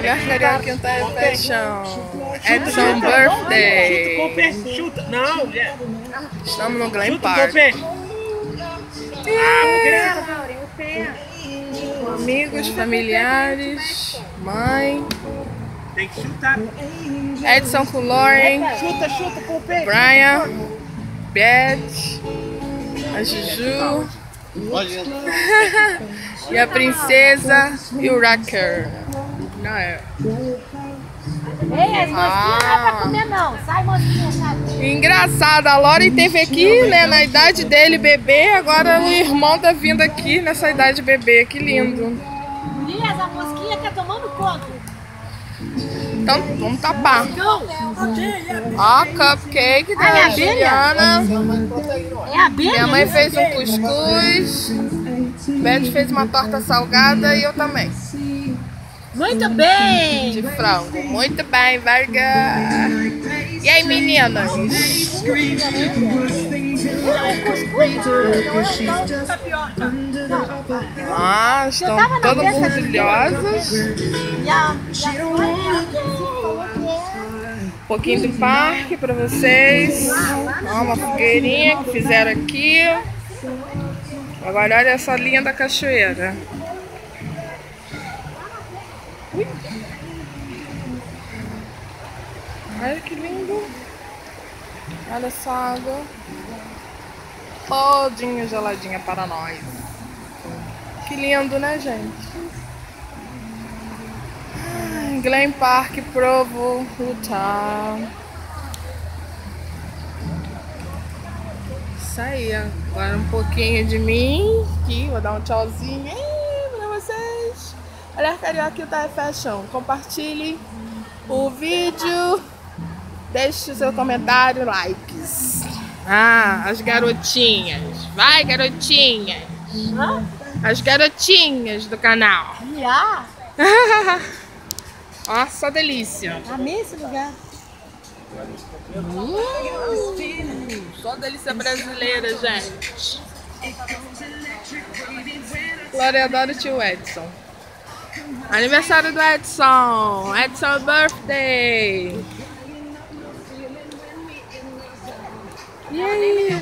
Olha a Carioquinha tá em paixão. Edson Birthday. Chuta, não, mulher. Estamos no Glen Chuta Park. o pé. Com amigos, familiares, mãe. Tem que chutar. Edson com Lauren, Chuta com o pé. Brian, Beth, a Juju e a princesa e o Racker. Não é. Ei, as mosquinhas não é pra comer não. Sai, mosquinha, sai. Engraçado, a Lauren teve aqui, né, na idade dele, bebê, agora o irmão tá vindo aqui nessa idade bebê, que lindo. Elias, a mosquinha tá tomando conta. Então, vamos tapar. Não. Ó, cupcake da Ai, Juliana. É a abelha? Minha mãe fez um cuscuz, Beth fez uma torta salgada e eu também. Muito bem. De frango. Muito bem, Varga. E aí, meninas? Ah, estão todas orgulhosas. Um pouquinho do parque pra vocês. Ó, uma fogueirinha que fizeram aqui. Agora olha essa linha da cachoeira. Ui. Olha que lindo. Olha essa água. Todinha geladinha para nós. Que lindo, né, gente? Glen Park, Provo, Utah. Isso aí, agora um pouquinho de mim. Aqui, vou dar um tchauzinho aí pra vocês. Olha a Carioca tá Fashion. Compartilhe o vídeo. Deixe o seu comentário, likes. Ah, as garotinhas. Vai, garotinhas. As garotinhas do canal. Ó, só delícia. Amei esse lugar. Só delícia brasileira, gente. Glória, adoro o tio Edson. Aniversário do Edson. Edson Birthday. E aí?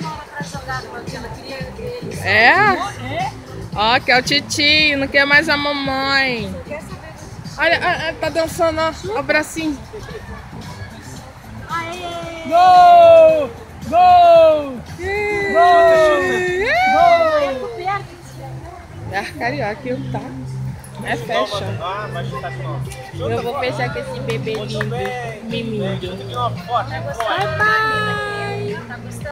É? Ó, que é o titio, não quer mais a mamãe. Olha, tá dançando, ó, o bracinho. Gol! Gol! É Carioca, tá? É fashion. Eu vou fechar com esse bebê lindo, mimindo. Bye, bye!